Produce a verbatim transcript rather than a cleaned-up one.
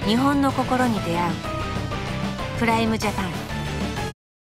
日本の心に出会うプライムジャパン。